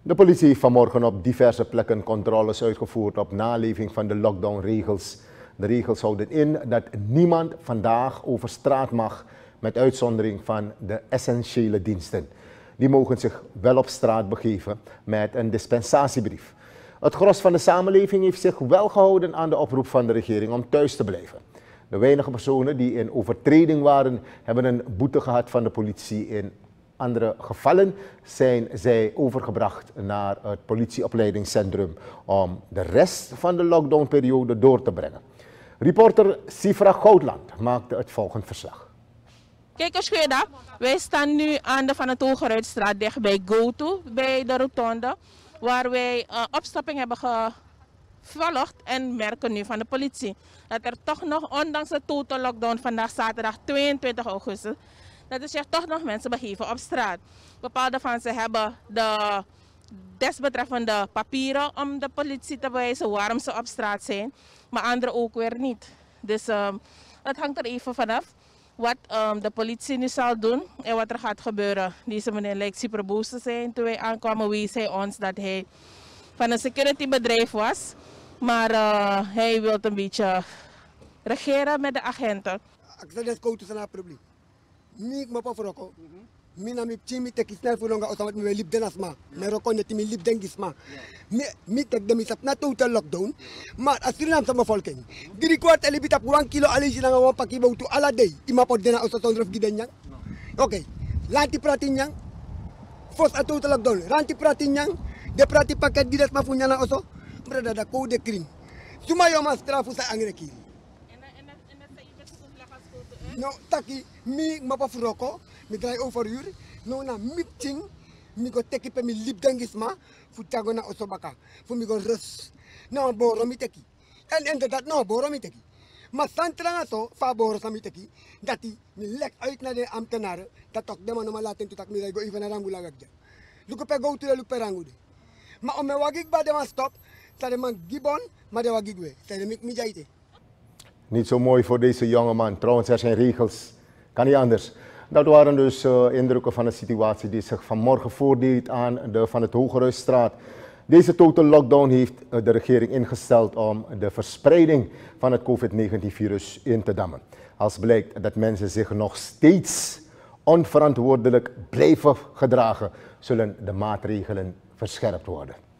De politie heeft vanmorgen op diverse plekken controles uitgevoerd op naleving van de lockdownregels. De regels houden in dat niemand vandaag over straat mag, met uitzondering van de essentiële diensten. Die mogen zich wel op straat begeven met een dispensatiebrief. Het gros van de samenleving heeft zich wel gehouden aan de oproep van de regering om thuis te blijven. De weinige personen die in overtreding waren, hebben een boete gehad van de politie. In andere gevallen zijn zij overgebracht naar het politieopleidingscentrum om de rest van de lockdownperiode door te brengen. Reporter Sifra Goudland maakte het volgende verslag. Kijk, goeiedag. Wij staan nu aan de Van het Hogeruitstraat dicht bij GoTo, bij de rotonde, waar wij opstopping hebben gevolgd en merken nu van de politie dat er toch nog, ondanks de total lockdown vandaag zaterdag 22 augustus, dat er zich toch nog mensen begeven op straat. Bepaalde van ze hebben de desbetreffende papieren om de politie te wijzen waarom ze op straat zijn, maar anderen ook weer niet. Dus het hangt er even vanaf wat de politie nu zal doen en wat er gaat gebeuren. Deze meneer lijkt super boos te zijn. Toen wij aankwamen wees hij ons dat hij van een securitybedrijf was, maar hij wil een beetje regeren met de agenten. Ik zeg dat het een probleem. Ik moet pas verrokken. Mina mi chimi teki snel voor longa osamat mi lip denasma. Me rokon net mi lip dengisma. Mi tek de mi sap na total lockdown. Maar as Suriname sama volking. 3/4 elibita pour 1 kilo ali jina nga paki bautu ala day. Ima pot dena osa sondrof gidanyang. Oké. Lanti pratinyang. Fos a total lockdown. Ranti pratinyang. De prati paket didas ma funya na oso. Brada da code kring. Suma yo ma strafu sa angrekiri. No, taki, mi mapa furoko, mi draai over uur. No na meeting, mi go teki pe mi lip dengisma, futago na osobaka, fu mi go rus. No boro mi teki. En dat no boro mi teki. Maar santranga so, fa boro sa mi teki, dati mi lek uit naar de ambtenaren, dat ook dema no ma laten tutak mi go even naar rangula wegja. Luko pe go to de lupe rangude. Maar om me wagik ba de man stop, sa de man gibon, maar de wagik we, sa de mi jaite. Niet zo mooi voor deze jongeman. Trouwens, er zijn regels. Kan niet anders. Dat waren dus indrukken van de situatie die zich vanmorgen voordeed aan de Van het Hogeruitstraat. Deze total lockdown heeft de regering ingesteld om de verspreiding van het COVID-19-virus in te dammen. Als blijkt dat mensen zich nog steeds onverantwoordelijk blijven gedragen, zullen de maatregelen verscherpt worden.